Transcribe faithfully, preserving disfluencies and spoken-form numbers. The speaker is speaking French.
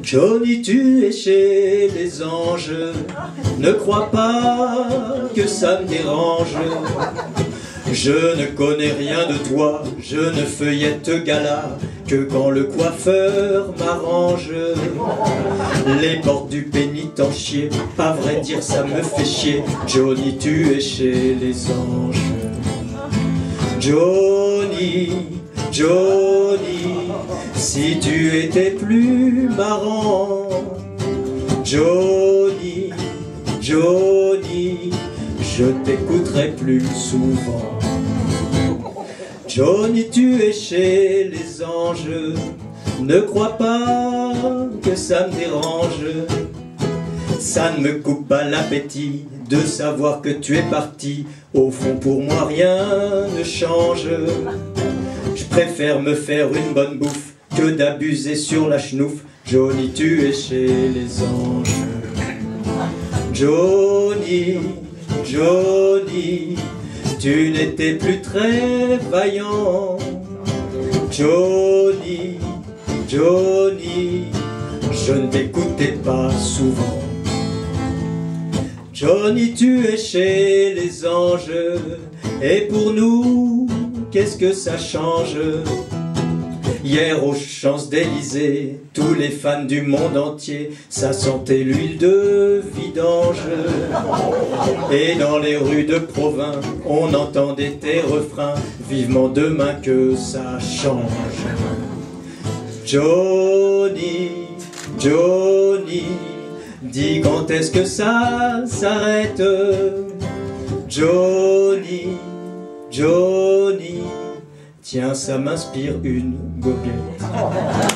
Johnny, tu es chez les anges, ne crois pas que ça me dérange. Je ne connais rien de toi, je ne feuillette gala que quand le coiffeur m'arrange. Les portes du pénitencier, à vrai dire ça me fait chier. Johnny, tu es chez les anges. Johnny, Johnny, si tu étais plus marrant. Johnny, Johnny, je t'écouterai plus souvent. Johnny, tu es chez les anges, ne crois pas que ça me dérange. Ça ne me coupe pas l'appétit de savoir que tu es parti. Au fond pour moi rien ne change. Je préfère me faire une bonne bouffe que d'abuser sur la chenouf. Johnny, tu es chez les anges. Johnny, Johnny, tu n'étais plus très vaillant. Johnny, Johnny, je ne t'écoutais pas souvent. Johnny, tu es chez les anges, et pour nous, qu'est-ce que ça change? Hier aux Champs-Élysées, tous les fans du monde entier, ça sentait l'huile de vidange. Et dans les rues de Provins, on entendait tes refrains, vivement demain que ça change. Johnny, Johnny, dis quand est-ce que ça s'arrête? Johnny, Johnny, tiens, ça m'inspire une goguette.